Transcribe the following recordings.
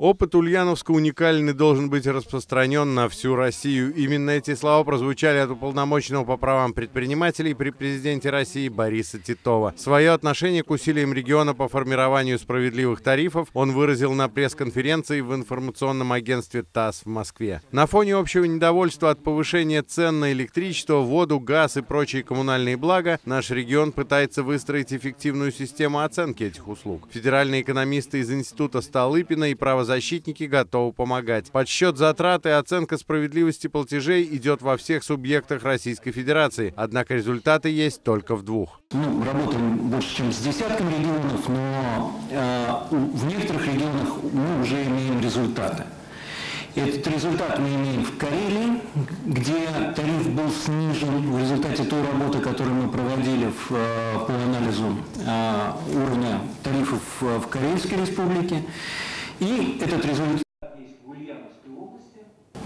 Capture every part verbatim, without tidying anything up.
Опыт Ульяновска уникален и должен быть распространен на всю Россию. Именно эти слова прозвучали от уполномоченного по правам предпринимателей при президенте России Бориса Титова. Свое отношение к усилиям региона по формированию справедливых тарифов он выразил на пресс-конференции в информационном агентстве ТАСС в Москве. На фоне общего недовольства от повышения цен на электричество, воду, газ и прочие коммунальные блага, наш регион пытается выстроить эффективную систему оценки этих услуг. Федеральные экономисты из Института Столыпина и правозащитники Защитники готовы помогать. Подсчет затрат и оценка справедливости платежей идет во всех субъектах Российской Федерации, однако результаты есть только в двух. Ну, работаем больше, чем с десятком регионов, но э, в некоторых регионах мы уже имеем результаты. Этот результат мы имеем в Карелии, где тариф был снижен в результате той работы, которую мы проводили в, по анализу э, уровня тарифов в Карельской республике. И этот результат есть в Ульяновской области,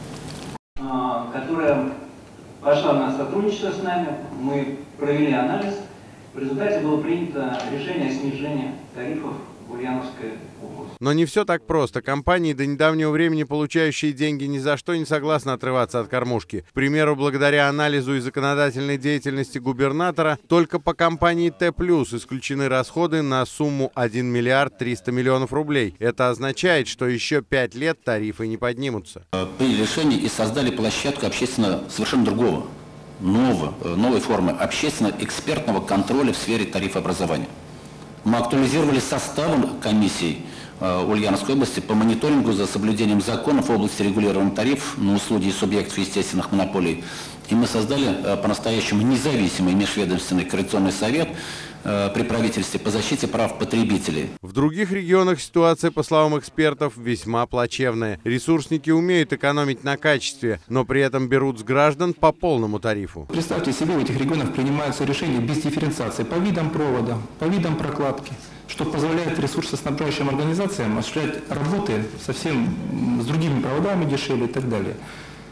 которая пошла на сотрудничество с нами. Мы провели анализ. В результате было принято решение о снижении тарифов в Ульяновской области. Но не все так просто. Компании, до недавнего времени получающие деньги, ни за что не согласны отрываться от кормушки. К примеру, благодаря анализу и законодательной деятельности губернатора, только по компании Т плюс исключены расходы на сумму один миллиард триста миллионов рублей. Это означает, что еще пять лет тарифы не поднимутся. Приняли решение и создали площадку общественно совершенно другого, нового, новой формы общественно-экспертного контроля в сфере тарифообразования. Мы актуализировали состав комиссий Ульяновской области по мониторингу за соблюдением законов в области регулирования тарифов на услуги и субъектов естественных монополий. И мы создали по-настоящему независимый межведомственный коррекционный совет при правительстве по защите прав потребителей. В других регионах ситуация, по словам экспертов, весьма плачевная. Ресурсники умеют экономить на качестве, но при этом берут с граждан по полному тарифу. Представьте себе, в этих регионах принимаются решения без дифференциации по видам провода, по видам прокладки, что позволяет ресурсоснабжающим организациям осуществлять работы совсем с другими проводами дешевле и так далее.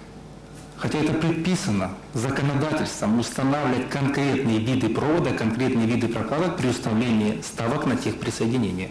Хотя это предписано законодательством устанавливать конкретные виды провода, конкретные виды прокладок при установлении ставок на техприсоединение.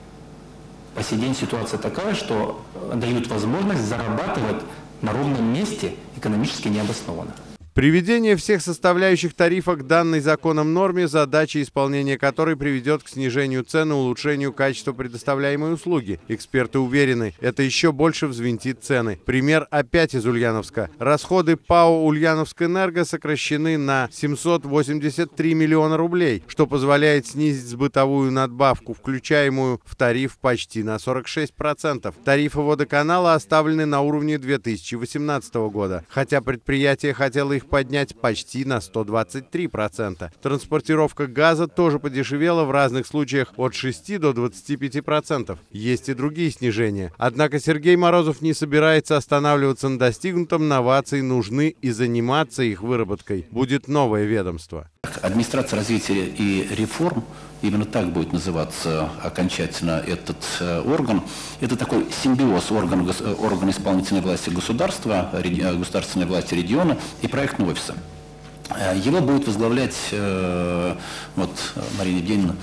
По сей день ситуация такая, что дают возможность зарабатывать на ровном месте экономически необоснованно. Приведение всех составляющих тарифа к данной законом норме, задача исполнения которой приведет к снижению цен и улучшению качества предоставляемой услуги. Эксперты уверены, это еще больше взвинтит цены. Пример опять из Ульяновска. Расходы ПАО «Ульяновскэнерго» сокращены на семьсот восемьдесят три миллиона рублей, что позволяет снизить сбытовую надбавку, включаемую в тариф почти на сорок шесть процентов. Тарифы водоканала оставлены на уровне две тысячи восемнадцатого года, хотя предприятие хотело их поднять почти на сто двадцать три процента. Транспортировка газа тоже подешевела в разных случаях от шести до двадцати пяти процентов. Есть и другие снижения. Однако Сергей Морозов не собирается останавливаться на достигнутом, новации нужны и заниматься их выработкой будет новое ведомство. Администрация развития и реформ, именно так будет называться окончательно этот э, орган, это такой симбиоз органа, органа исполнительной власти государства, реги, государственной власти региона и проектного офиса. Его будет возглавлять, э, вот Марина Евгеньевна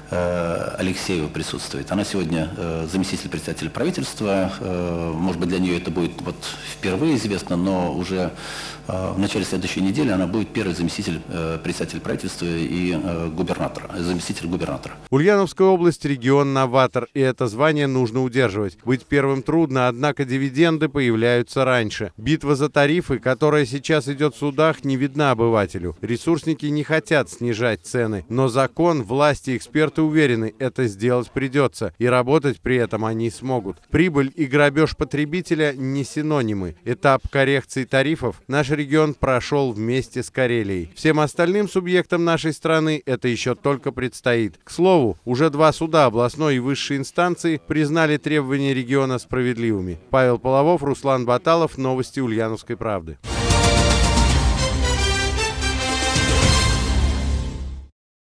э, Алексеева присутствует. Она сегодня э, заместитель председателя правительства. Э, может быть, для нее это будет вот впервые известно, но уже в начале следующей недели она будет первый заместитель э, председателя правительства и э, губернатора, заместитель губернатора. Ульяновская область – регион-новатор, и это звание нужно удерживать. Быть первым трудно, однако дивиденды появляются раньше. Битва за тарифы, которая сейчас идет в судах, не видна обывателю. Ресурсники не хотят снижать цены, но закон, власти и эксперты уверены, это сделать придется, и работать при этом они смогут. Прибыль и грабеж потребителя не синонимы. Этап коррекции тарифов наш регион прошел вместе с Карелией. Всем остальным субъектам нашей страны это еще только предстоит. К слову, уже два суда областной и высшей инстанции признали требования региона справедливыми. Павел Половов, Руслан Баталов. Новости Ульяновской правды.